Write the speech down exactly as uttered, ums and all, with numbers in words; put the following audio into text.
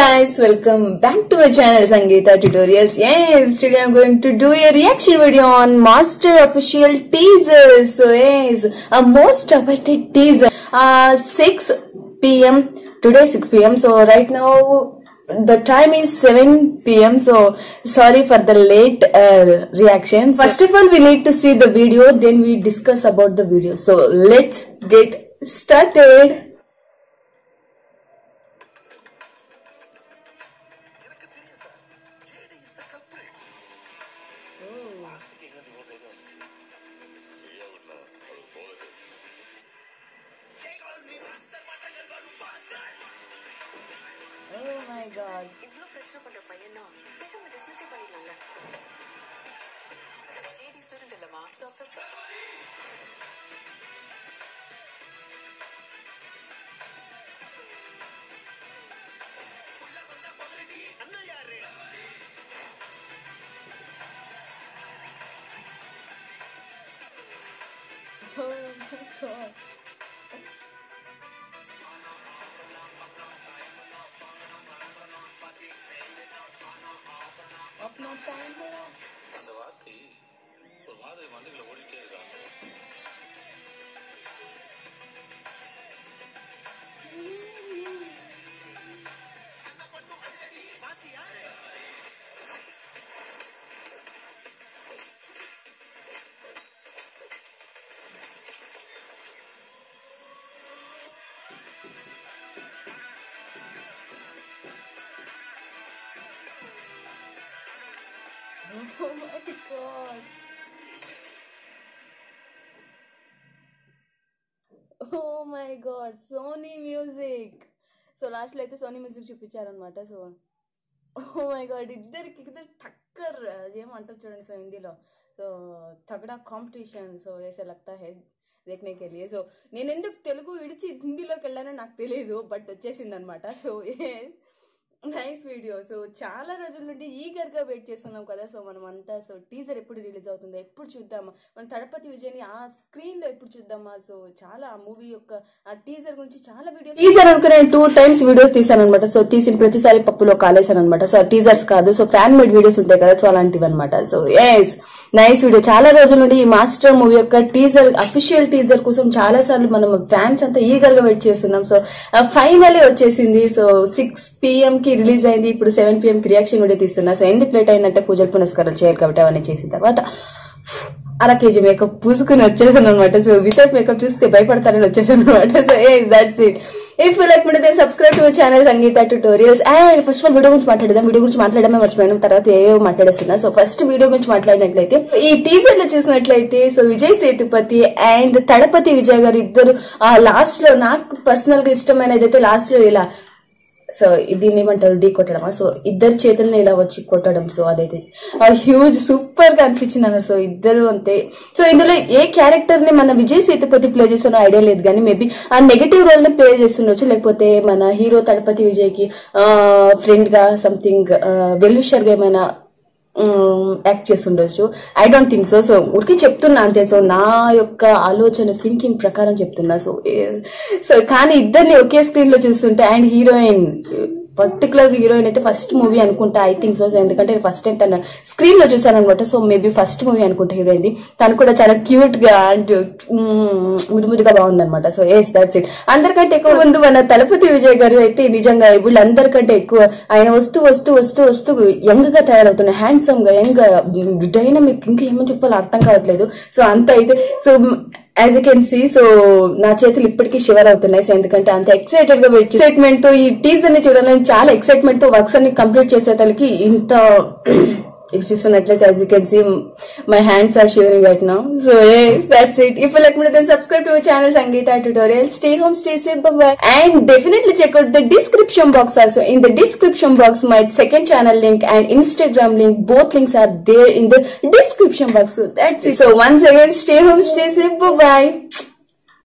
guys, welcome back to my channel Sangeeta Tutorials. Yes, today I'm going to do a reaction video on Master official teaser. So yes, a most awaited teaser. Uh, six p m Today six p m So right now the time is seven p m So sorry for the late uh, reaction. First of all, we need to see the video, then we discuss about the video. So let's get started. Oh my god. இவ்ளோ பிரச்சனை பண்ற பையனா பேசாம dismiss பண்ணிடலாம்ல. JD student இல்லமா, professor. அண்ணா யாரு? Oh my god. अपना टाइम है அந்த வார்த்தை ஒரு மாதிரி மண்டையில ஓடிட்டே இருக்காங்க. Oh my god. Oh my god, Sony Music. So last like the Sony Music చూపించారన్నమాట. సో oh my god, ఇద్దరికి ఇద్దరు టక్కర్ ఏమంటారు చూడండి. సో హిందీలో సో తగడా కాంపిటీషన్. సో ऐसा लगता है देखने के लिए. సో నేను ఎందుకు తెలుగు విడిచి హిందీలోకి వెళ్ళానో నాకు తెలియదు, బట్ వచ్చేసింది అనమాట. So nice video. సో చాలా రోజుల నుండి ఈగర్ గా వెయిట్ చేస్తున్నాం కదా. సో మనం అంతా సో టీజర్ ఎప్పుడు రిలీజ్ అవుతుందో, ఎప్పుడు చూద్దామా, మన తడపతి విజయ్ని ఆ స్క్రీన్ లో ఎప్పుడు చూద్దామా. సో చాలా ఆ మూవీ యొక్క ఆ టీజర్ గురించి చాలా వీడియోస్ టీజర్ అనుకుని నేను టూ టైమ్స్ వీడియోస్ తీసాను అనమాట. సో తీసిన ప్రతిసారి పప్పులో కాలేసాను అనమాట. సో టీజర్స్ కాదు, సో ఫ్యాన్ మేడ్ వీడియోస్ ఉంటాయి కదా, సో అలాంటివి అనమాట. So yes nice video. చాలా రోజుల నుండి ఈ మాస్టర్ మూవీ యొక్క టీజర్ అఫీషియల్ టీజర్ కోసం చాలా సార్లు మనం ఫ్యాన్స్ అంతా ఈగర్ గా వెయిట్ చేస్తున్నాం. సో ఫైనలీ వచ్చేసింది. సో సిక్స్ పిఎం కి రిలీజ్ అయింది. ఇప్పుడు సెవెన్ పిఎం కి రియాక్షన్ వీడియో తీస్తున్నా. సో ఎందుకు లేట్ అయిందంటే పూజలు పునస్కారాలు చేయాలి కాబట్టి అవన్నీ చేసిన తర్వాత అర కేజీ మేకప్ పూసుకుని వచ్చేసాను అనమాట. సో వితౌట్ మేకప్ చూస్తే భయపడతారని వచ్చేసాను అనమాట. So yeah that's it. If you like me then subscribe to my channel Sangeetha tutorials. And first of all video గురించి మాట్లాడదాం. వీడియో గురించి మాట్లాడమే మర్చిపోయాను, తర్వాత ఏవో మాట్లాడేస్తున్నా. సో ఫస్ట్ వీడియో గురించి మాట్లాడినట్లయితే ఈ టీజర్ లో చూసినట్లయితే సో విజయ్ సేతుపతి అండ్ తడపతి విజయ్ గారు ఇద్దరు లాస్ట్ లో నాకు పర్సనల్ గా ఇష్టమైనది అయితే లాస్ట్ లో ఇలా సో దీన్ని ఏమంటారు ఢీ కొట్టడమా. సో ఇద్దరు చేతుల్ని ఇలా వచ్చి కొట్టడం. సో అదైతే హ్యూజ్ సూపర్ గా అనిపించింది అన్నారు. సో ఇద్దరు అంతే. సో ఇందులో ఏ క్యారెక్టర్ ని మన విజయ్ సేతుపతి ప్లే చేస్తున్న ఐడియా లేదు, కానీ మేబీ ఆ నెగటివ్ రోల్ ని ప్లే చేస్తుండొచ్చు, లేకపోతే మన హీరో తడపతి విజయ్ కి ఫ్రెండ్ గా సంథింగ్ వెల్ విషర్ గా ఏమైనా యాక్ట్ చేస్తుండొచ్చు. I don't think so. So ఉడికి చెప్తున్నా అంతే. సో నా యొక్క ఆలోచన థింకింగ్ ప్రకారం చెప్తున్నా. సో సో కానీ ఇద్దరిని ఒకే స్క్రీన్ లో చూస్తుంటే అండ్ హీరోయిన్ పర్టికులర్ హీరోయిన్ అయితే ఫస్ట్ మూవీ అనుకుంటా, ఐ థింక్ సో. ఎందుకంటే ఫస్ట్ టైం తన స్క్రీన్ లో చూసాను అనమాట. సో మేబీ ఫస్ట్ మూవీ అనుకుంటా హీరోయిన్. తను కూడా చాలా క్యూట్ గా అండ్ ముద్దు ముద్దుగా బాగుందనమాట. So yes that's it. అందరికంటే ఎక్కువ ముందు మన తలపతి విజయ్ గారు అయితే నిజంగా వీళ్ళందరికంటే ఎక్కువ ఆయన వస్తూ వస్తూ వస్తూ వస్తూ యంగ్ గా తయారవుతున్నారు. హ్యాండ్సమ్ గా, యంగ్ గా, డైనమిక్, ఇంకా ఏమని చెప్పాలో అర్థం కావట్లేదు. సో అంత అయితే so as you can see. So నా చేతులు ఇప్పటికీ షివర్ అవుతున్నాయి. సో ఎందుకంటే అంత ఎక్సైటెడ్ గా వెయిట్ ఎక్సైట్మెంట్ తో ఈ టీజర్ ని చూడాలని చాలా ఎక్సైట్మెంట్ తో వర్క్స్ అన్ని కంప్లీట్ చేసేతలకి ఇంత if చూస్తున్నట్లయితే as you can see my hands are shivering right now. So yeah, that's it. If you like me then subscribe to my channel Sangeeta Tutorials. Stay home, stay safe, bye bye. And definitely check out the description box also. In the description box my second channel link and Instagram link, both links are there in the description box. So that's it. So once again, stay home, stay safe, bye bye.